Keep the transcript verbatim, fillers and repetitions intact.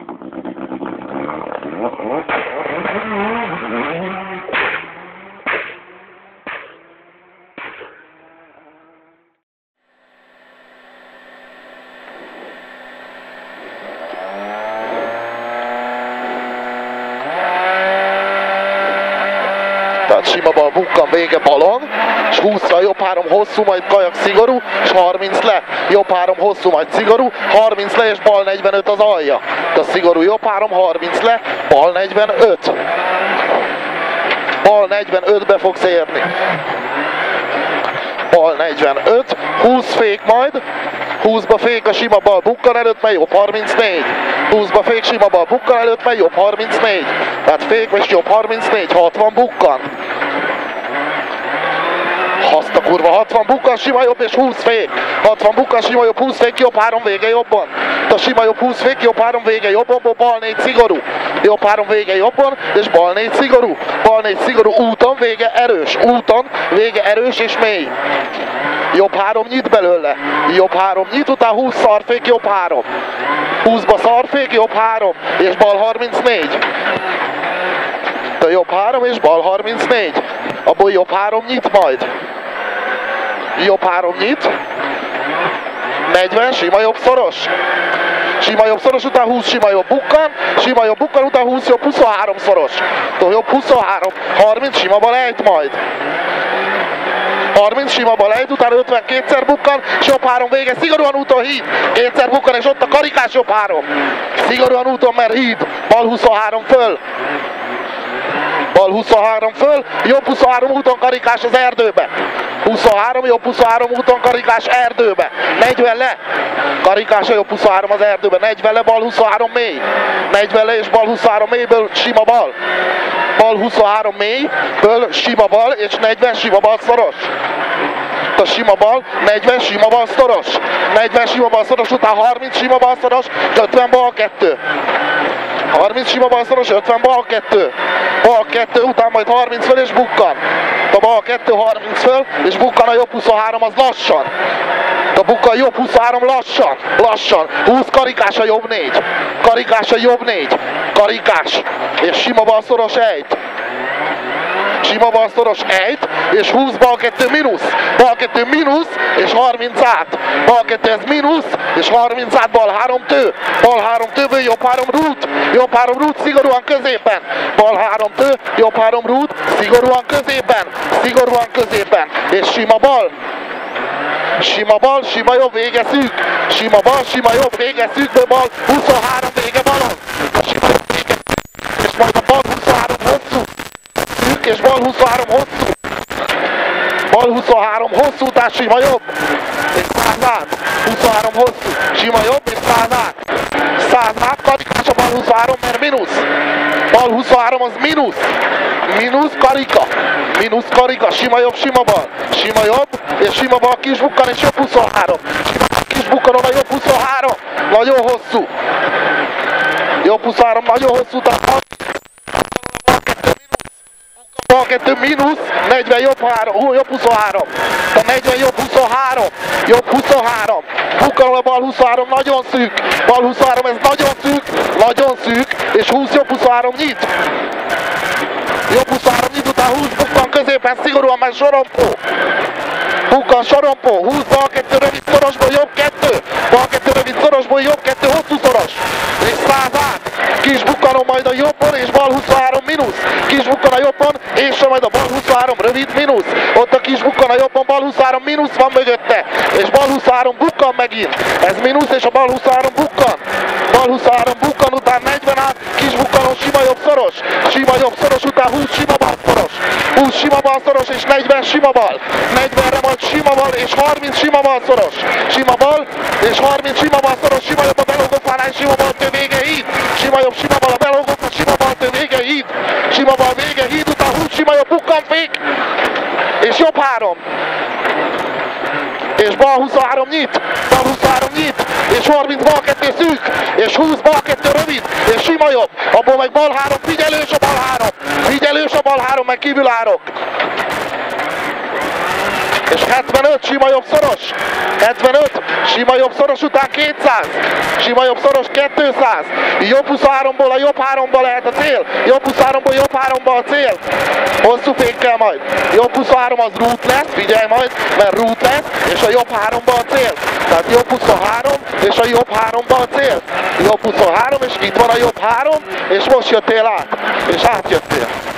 Tehát sima bal, bukkan, vége, balon, és húszra jobb három hosszú, majd kajak szigorú, és harminc le, jobb három hosszú, majd szigorú, harminc le, és bal negyvenöt az alja. Tehát szigorú jobb három, harminc le, bal negyvenöt. Bal negyvenötbe fogsz érni. Bal negyvenöt, húsz fék majd, húszba fék a sima bal, bukkan előtt, mely jobb harmincnégy. húszba fék sima bal, bukkan előtt, mely jobb harmincnégy. Tehát fék és jobb harmincnégy, hatvan bukkan. Azt a kurva, hatvan bukkan, sima jobb és húsz fék. hatvan bukkan, sima jobb, húsz fék, jobb három vége jobban. A sima jobb, húsz fék, jobb három vége jobban, bal négy szigorú. Jobb három vége jobban, és bal négy szigorú. Bal négy szigorú, úton vége erős. Úton vége erős és mély. Jobb három nyit belőle. Jobb három nyit, után húsz szarfék, jobb három. húszba szarfék, jobb három, és bal harmincnégy. De jobb három és bal harmincnégy. Abból jobb három nyit majd. Jobb három nyit. negyven, sima jobb szoros. Sima jobb szoros, után húsz sima jobb bukkan. Sima jobb bukkan, után húsz jobb huszonhárom szoros. Tehát jobb huszonhárom, harminc sima bal ejt majd. harminc sima bal ejt, után ötven kétszer bukkan, és jobb három vége, szigorúan úton híd. Kétszer bukkan, és ott a karikás jobb három. Szigorúan úton, mert híd. Bal huszonhárom föl. Bal huszonhárom föl, jobb huszonhárom úton karikás az erdőbe. huszonhárom, jobb huszonhárom úton karikás erdőbe. negyven le, karikás a jobb huszonhárom az erdőbe. negyven le, bal huszonhárom mély. negyven le és bal huszonhárom mélyből sima bal. Bal huszonhárom mélyből sima bal, és negyven sima bal szoros. A sima bal, negyven sima bal szoros. negyven sima bal szoros, után harminc sima bal szoros, ötven bal kettő. harminc sima bal szoros, ötven bal kettő. Bal kettő, után majd harminc föl és bukkan. A bal kettő, harminc föl, és bukkan a jobb huszonhárom az lassan. A bukkan jobb huszonhárom lassan, lassan. húsz karikás a jobb négy. Karikás a jobb négy. Karikás. És sima bal szoros ejt. Sima bal szoros ejt, és húsz bal kettő mínusz. Bal kettő mínusz, és harminc át. Bal kettő ez mínusz, és harminc át, bal három tő. Bal három tőből jobb három rút. Jobb három rút, szigorúan középen. Bal három tő, jobb három rút, szigorúan középen. Szigorúan középen. És sima bal. Sima bal, sima jobb, vége szűk. Sima bal, sima jobb, vége szűkből bal, huszonhárom vége balon. Sima jobb, vége szűk. És majd a bal huszonhárom hosszú. Szűk és bal huszonhárom hosszú. Bal huszonhárom hosszú, után sima jobb. És száz át. huszonhárom hosszú. Sima jobb és száz át. száz át, karikás a bal huszonhárom, mert mínusz. Bal huszonhárom az mínusz. Mínusz karika. Mínusz karika. Sima jobb, sima bal. Sima jobb és sima bal kis bukkan és jobb huszonhárom. Sima kis bukkanon a jobb huszonhárom. Nagyon hosszú. Jobb huszonhárom nagyon hosszú. Bal kettő mínusz, negyven jobb három, ó, jobb huszonhárom. A negyven jobb huszonhárom, jobb huszonhárom. Bukkanol a bal huszonhárom, nagyon szűk. Bal huszonhárom, ez nagyon szűk, nagyon szűk, és húsz jobb huszonhárom nyit. Jobb huszonhárom nyit, után húsz bukkan középen, szigorúan már sorompó. Bukkan sorompó, húsz bal kettő rövid szorosból, jobb kettő. Bal kettő rövid szorosból, jobb kettő hosszú szoros. És száz át. Kis bukkanon majd a jobbon, és bal huszonhárom mínusz. Kis bukkan a jobbon, és majd a bal huszonhárom rövid mínusz. Ott a kis bukkan a jobbon, bal huszonhárom mínusz van mögötte. És bal huszonhárom bukkan megint. Ez mínusz, és a bal huszonhárom bukkan. Bal huszonhárom bukkan, után negyven át, kis bukkanon sima jobb szoros. Sima jobb szoros, után húsz sima bal szoros. húsz sima bal szoros, és negyven sima bal. negyvenre majd sima bal, és harminc sima bal szoros. Sima bal, és harminc sima bal szoros. Sima jobb a belógott vállán, sima bal tő vége híd. Sima jobb, sima bal a belógott, a sima bal tő vége híd. Sima bal vége híd, után húsz sima jobb bukkan fék. És jobb három. És bal huszonhárom nyit, bal huszonhárom nyit, és harminc bal kettő szűk, és húsz bal kettő rövid, és sima jobb, abból meg bal három, figyelős a bal három, figyelős a bal három, meg kívül árok. és hetvenöt, sima jobb szoros, hetvenöt, sima jobb szoros után kétszáz, sima jobb szoros kétszáz, jobb huszonháromból a jobb háromba lehet a cél, jobb huszonháromból jobb háromba a cél, hosszú fékkel majd, jobb huszonhárom az rút lesz, figyelj majd, mert rút lesz, és a jobb háromba a cél, tehát jobb huszonhárom, és a jobb háromba a cél, jobb huszonhárom, és itt van a jobb három, és most jöttél át, és átjöttél.